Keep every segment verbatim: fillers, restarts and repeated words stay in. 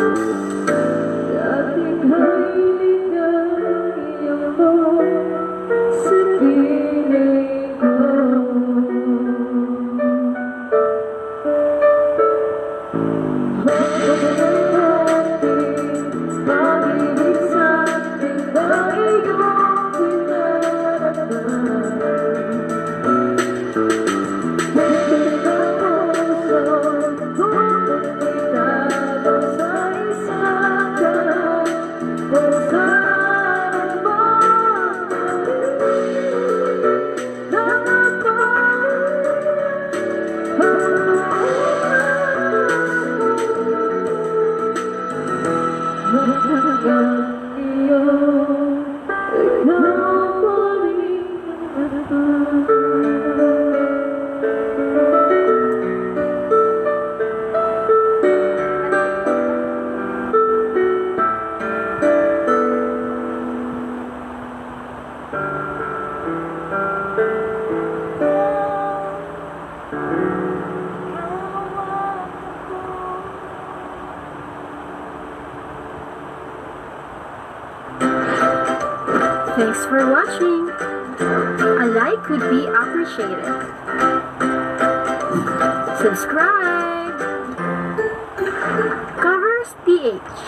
Thanks for watching. A like would be appreciated. Subscribe. Covers T H.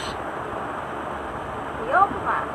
Yopa.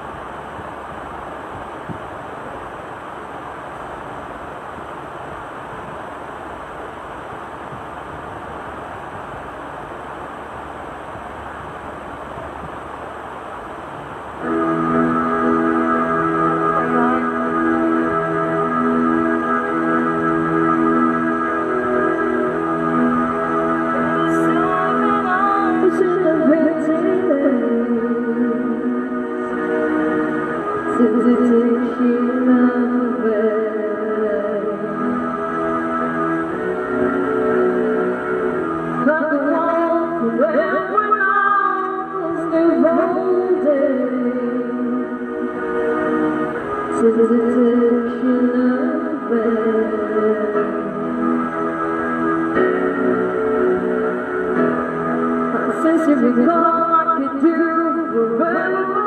Since you recall, I could do forever.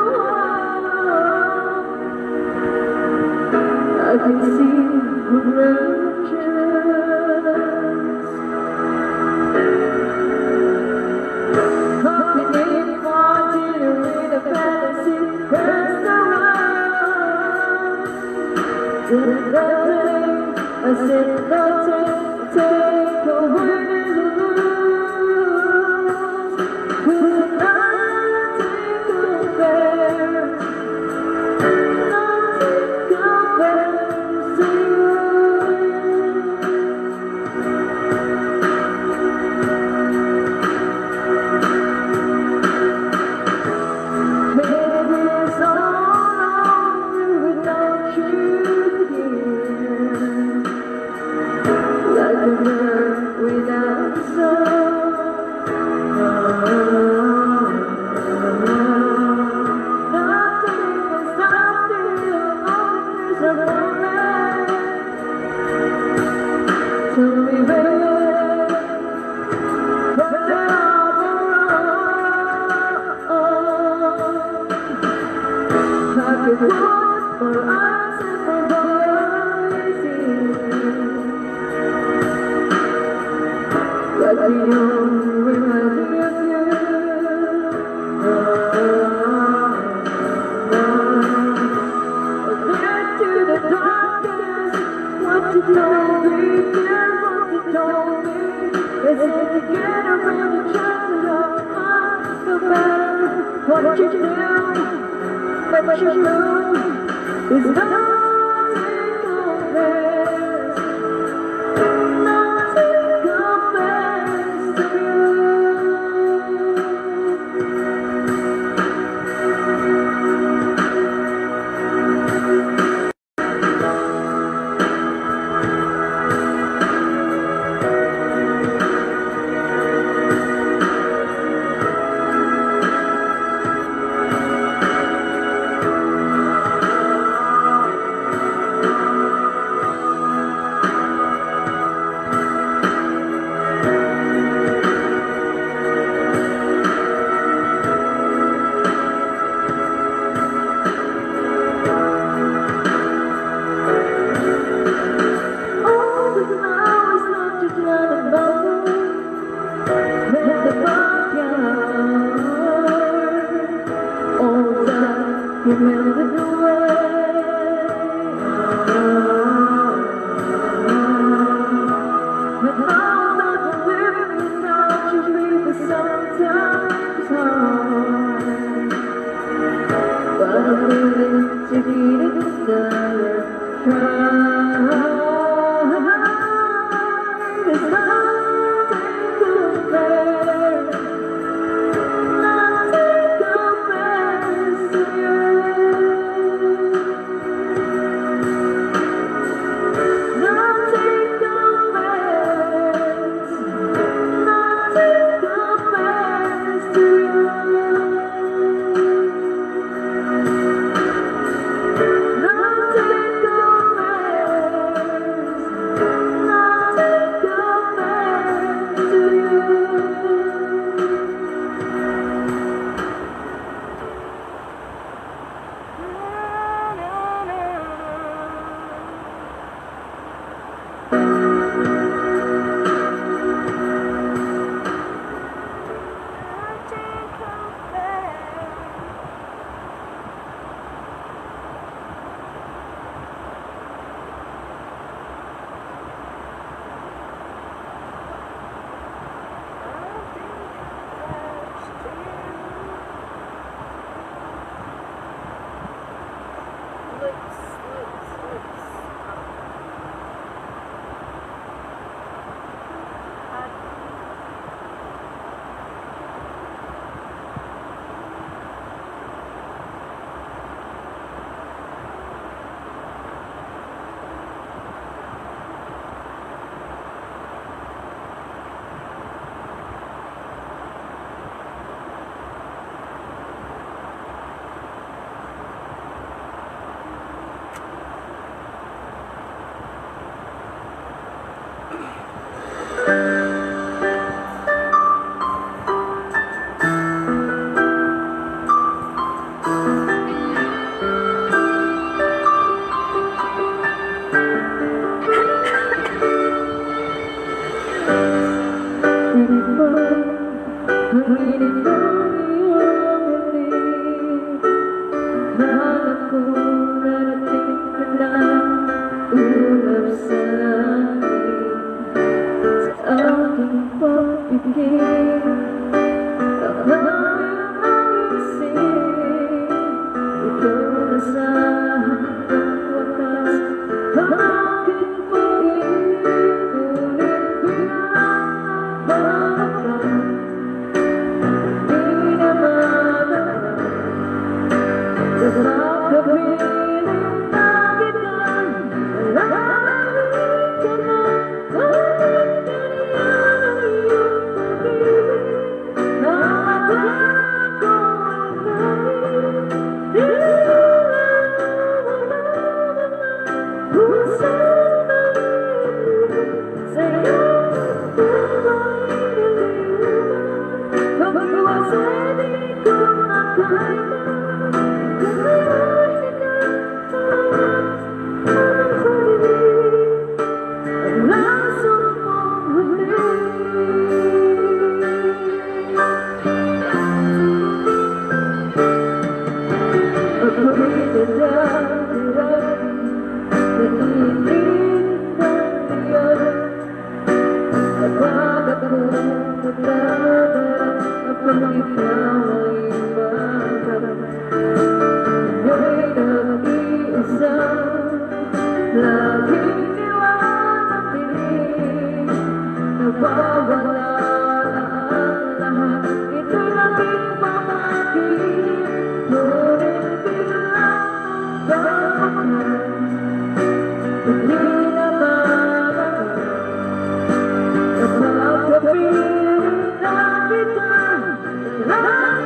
I can see reflections. How can it want you in a fantasy restaurant? Did nothing, I said nothing, take away. What you do, what you do is not. You melted away. But how much living without you really sometimes hard. But I'm willing to give it another try. There's nothing compares, nothing compares to you. Nothing compares, nothing compares to you. Nothing compares, nothing compares to you. Love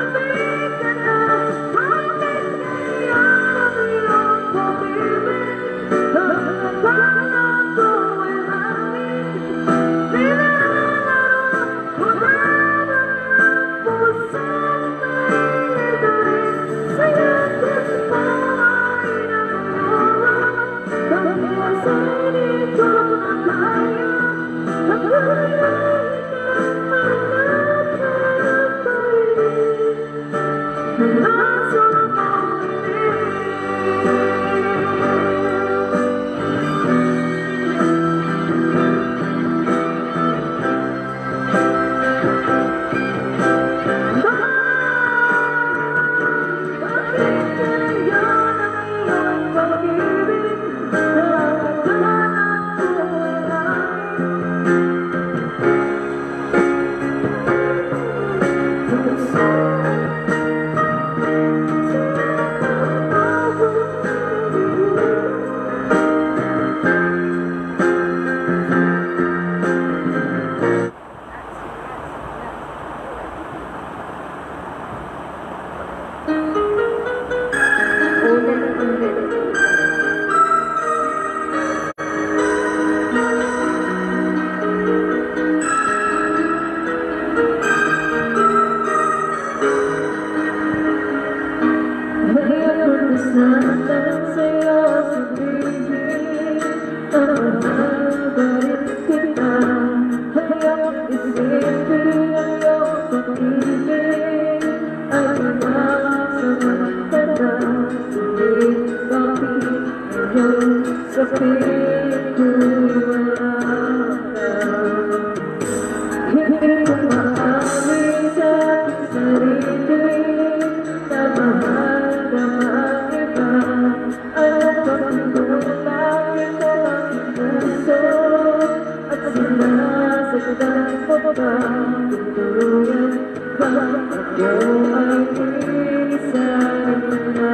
Pati ang iyong pag-ibig ay sumasagot ka na. Ngunit bakit yung sakit ko wala ka? Hindi ko maamin sa aking sarili na mahal ka mag-iba. Ang pagkukulang ito ang puso at sinasagdan ko ba? Tuluyan ba ako ay isang na?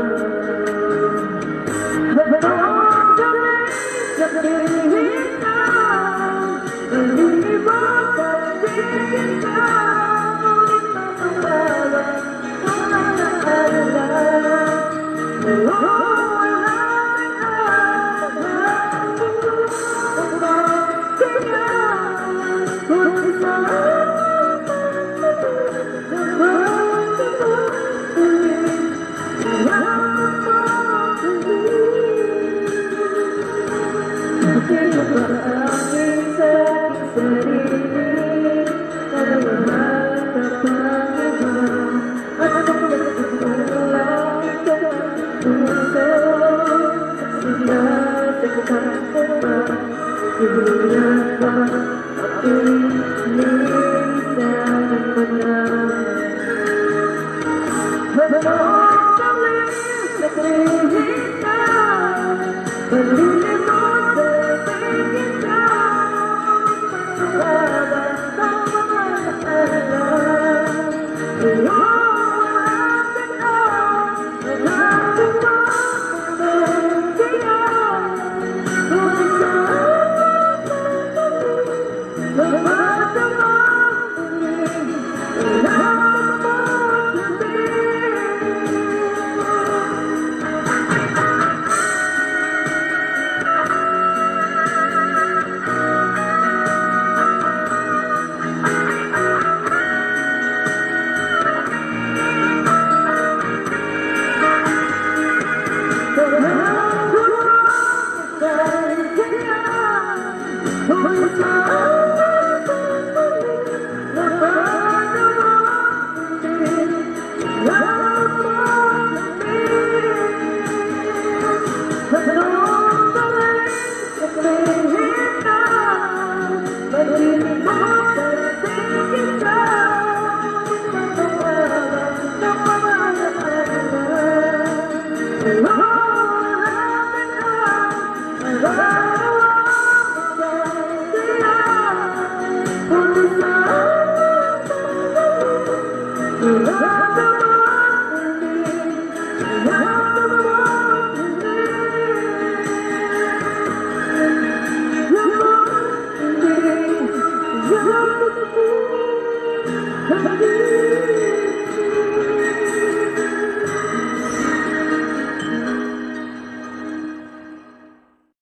Habang galing sa tingin ka, malibot ang tingin ka, ulit matumawa ang alaala. Sino ba aking sa aking sarili na mahal ka pang iba? At kung nagkukulang ito ang puso at sinasagdan ko ba? Sinulan ba ako'y minsan mo na? Habang galing sa tingin ka, malilimot Love